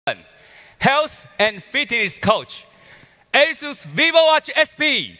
health and fitness coach, ASUS VivoWatch SP.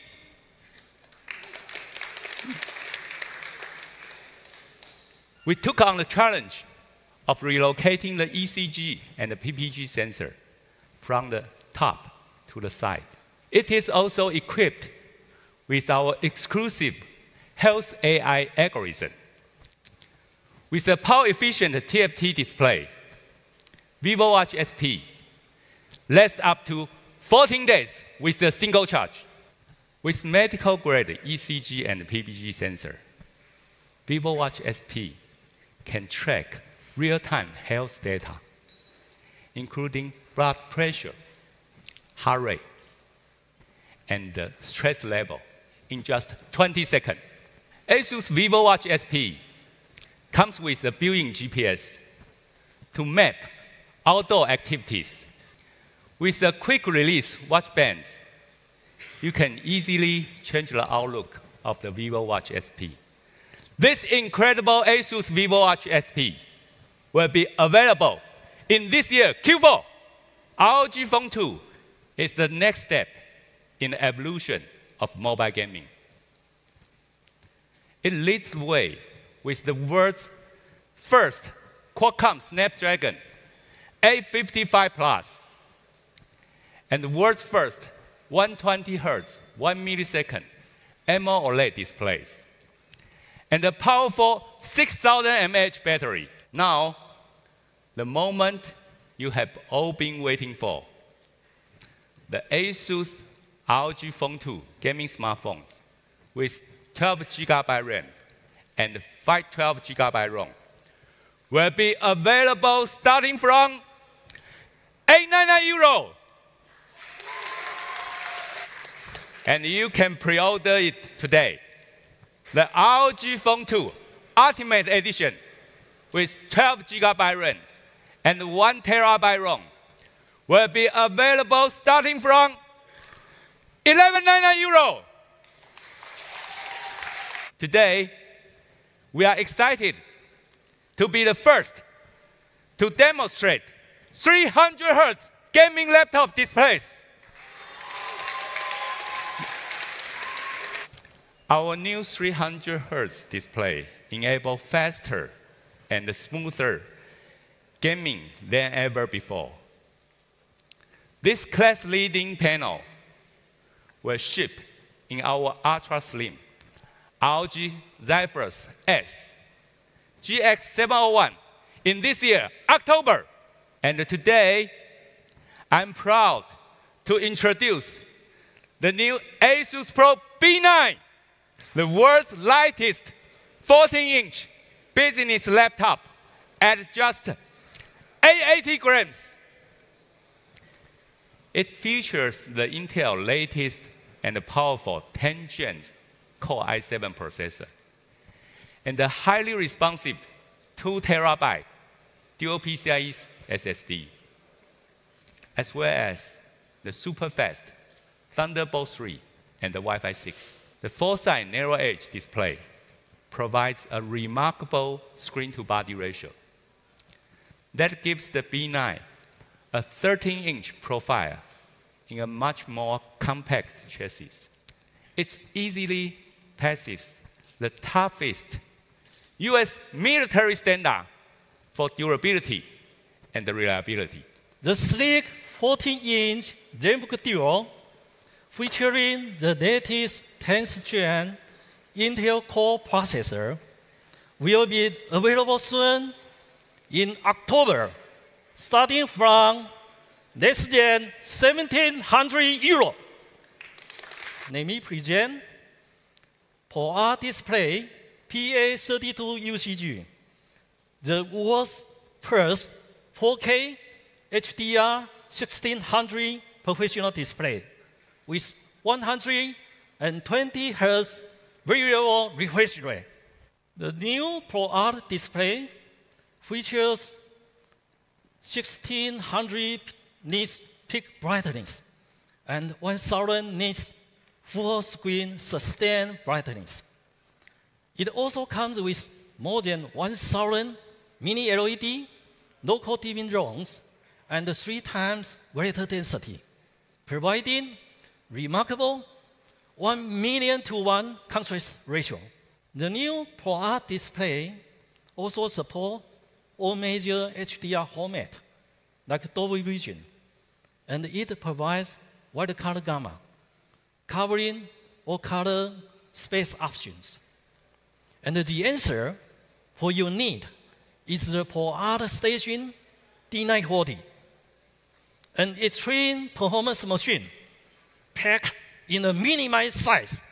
We took on the challenge of relocating the ECG and the PPG sensor from the top to the side. It is also equipped with our exclusive Health AI algorithm. With a power-efficient TFT display, VivoWatch SP lasts up to 14 days with a single charge. With medical-grade ECG and PPG sensor, VivoWatch SP can track real-time health data, including blood pressure, heart rate, and the stress level in just 20 seconds. ASUS VivoWatch SP comes with a built-in GPS to map outdoor activities. With a quick-release watch band, you can easily change the outlook of the VivoWatch SP. This incredible ASUS VivoWatch SP will be available in this year, Q4. ROG Phone 2 is the next step in the evolution of mobile gaming. It leads the way with the world's first Qualcomm Snapdragon 855 Plus and the world's first 120 Hz, 1 millisecond AMOLED displays, and a powerful 6,000 mAh battery. Now, the moment you have all been waiting for. The ASUS ROG Phone 2 gaming smartphones with 12 GB RAM and 512 GB ROM will be available starting from €899. And you can pre-order it today. The ROG Phone 2 Ultimate Edition with 12 GB RAM and 1 TB ROM will be available starting from €1199. Today, we are excited to be the first to demonstrate 300 Hz gaming laptop displays. Our new 300 Hz display enables faster and smoother gaming than ever before. This class-leading panel will ship in our ultra-slim ROG Zephyrus S GX701 in this year, October. And today, I'm proud to introduce the new ASUS Pro B9, the world's lightest 14-inch business laptop at just 880 grams. It features the Intel latest and powerful 10 Gen Core i7 processor and the highly responsive 2 TB dual PCIe SSD, as well as the super fast Thunderbolt 3 and the Wi-Fi 6. The Foresight Narrow Edge display provides a remarkable screen-to-body ratio that gives the B9 a 13-inch profile in a much more compact chassis. It easily passes the toughest US military standard for durability and reliability. The sleek 14-inch ZenBook Duo, featuring the latest 10th Gen Intel Core processor, will be available soon in October, starting from next gen €1,700. Let me present ProR Display PA32 UCG, the world's first 4K HDR 1600 professional display with 120 Hz variable refresh rate. The new ProR display features 1600 nits peak brightness and 1000 nits full screen sustained brightness. It also comes with more than 1000 mini LED local dimming zones and 3 times greater density, providing remarkable 1,000,000:1 contrast ratio. The new ProArt display also supports all major HDR formats, like Dolby Vision, and it provides wide color gamma, covering all color space options. And the answer for your need is the ProArt Station D940, an extreme performance machine packed in a minimized size.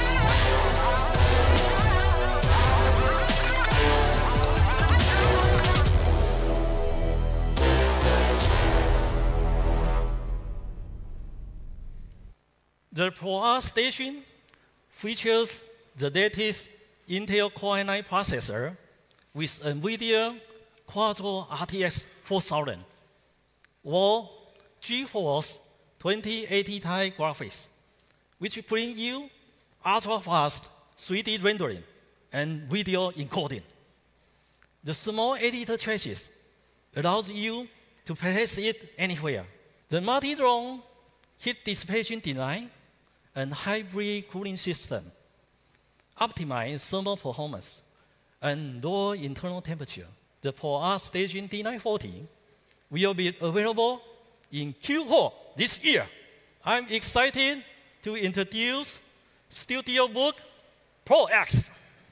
The ProArt Station features the latest Intel Core i9 processor with NVIDIA Quadro RTX 4000 or GeForce 2080 Ti graphics, which bring you ultra-fast 3D rendering and video encoding. The small editor chassis allows you to place it anywhere. The multi-zone heat dissipation design and hybrid cooling system optimize thermal performance and lower internal temperature. The ProArt Station D940 will be available in Q4 this year. I'm excited to introduce StudioBook Pro X,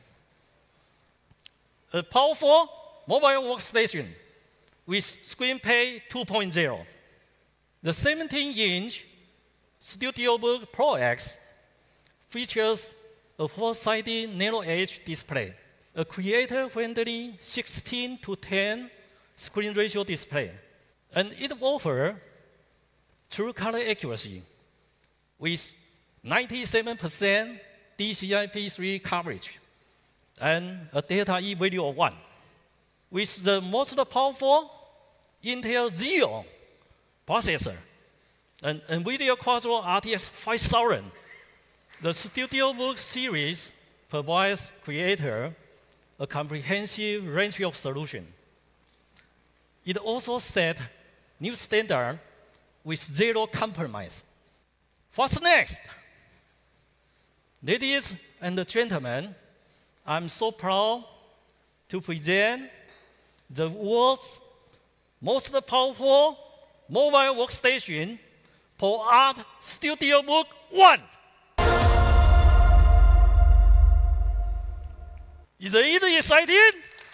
a powerful mobile workstation with ScreenPay 2.0. The 17-inch StudioBook Pro X features a 4-sided narrow-edge display, a creator-friendly 16:10 screen ratio display, and it offers true color accuracy with 97% DCI-P3 coverage and a delta E value of 1. With the most powerful Intel Xeon processor and NVIDIA Quadro RTX 5000, the StudioBook series provides creators a comprehensive range of solutions. It also sets new standards with zero compromise. What's next? Ladies and gentlemen, I'm so proud to present the world's most powerful mobile workstation, ProArt StudioBook One. Is it exciting?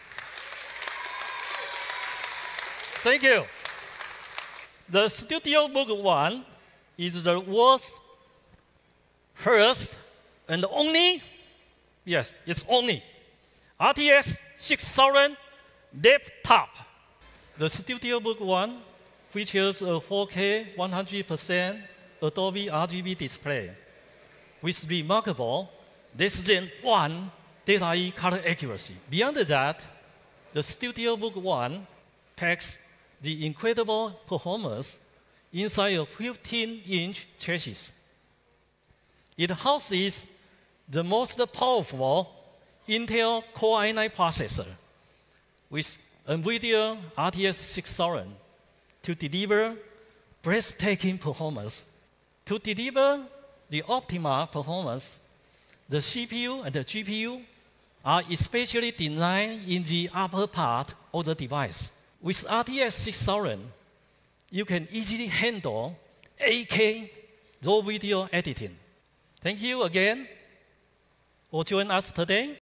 Thank you. The StudioBook One is the world's first and only, yes, it's only, RTX 6000 laptop. The StudioBook One features a 4K 100% Adobe RGB display with remarkable less than 1 delta E color accuracy. Beyond that, the StudioBook One packs the incredible performance inside a 15-inch chassis. It houses the most powerful Intel Core i9 processor with NVIDIA RTX 6000 to deliver breathtaking performance. To deliver the optimal performance, the CPU and the GPU are especially designed in the upper part of the device. With RTX 6000, you can easily handle 8K raw video editing. Thank you again for joining us today.